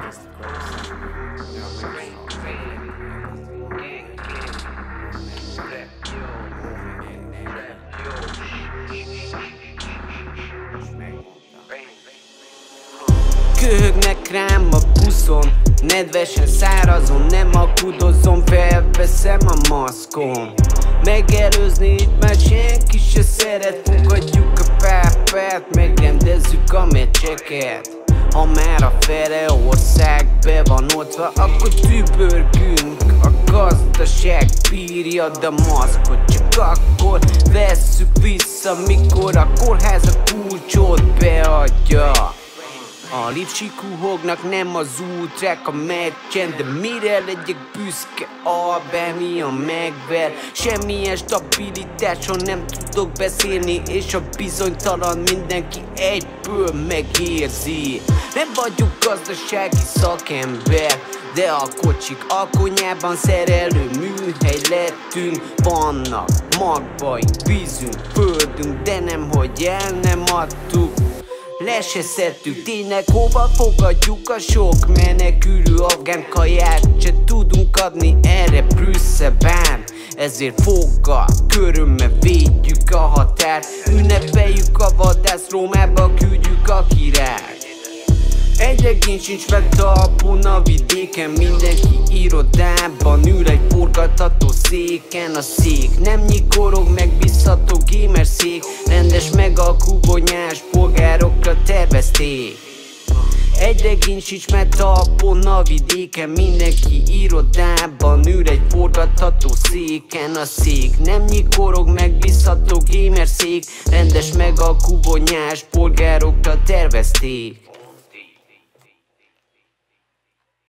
Köhögnek rám a buszon, nedvesen szárazon, nem akudozom, felveszem a maszkom. Megelőzni itt már senki se szeret, fogadjuk a pápát, megrendezzük a meccseket. Ha már a fele ország be van oltva, akkor tübörgünk. A gazdaság bírja, de maszkot csak akkor vesszük vissza, mikor a kórház a kulcsot beadja. A lipsi kuhognak, nem az ultrák a meccsen, de mire legyek büszke, Albánia megver. Semmilyen stabilitáson nem tudok beszélni, és a bizonytalan mindenki egyből megérzi. Nem vagyok gazdasági szakember, de a kocsik alkonyában szerelő műhely lettünk. Vannak magvaink, vízünk, földünk, de nem hogy el nem adtuk. Le se szedtük, tényleg hova fogadjuk a sok menekülő afgán kaját, se tudunk adni erre Brüsszelben. Ezért foggal, körömmel védjük a határt, ünnepeljük a vadász, Rómába küldjük a királyt. Egy regény sincs meg talpon a vidéken, mindenki irodában ül egy forgatható széken. A szék nem nyikorog, megbízható gamer szék, rendes megalkú bonyás polgárokra tervezték. Egy regény sincs meg talpon a vidéken, mindenki irodában ül egy forgatható széken. A szék nem nyikorog, megbízható gamer szék, rendes megalkú bonyás polgárokra tervezték.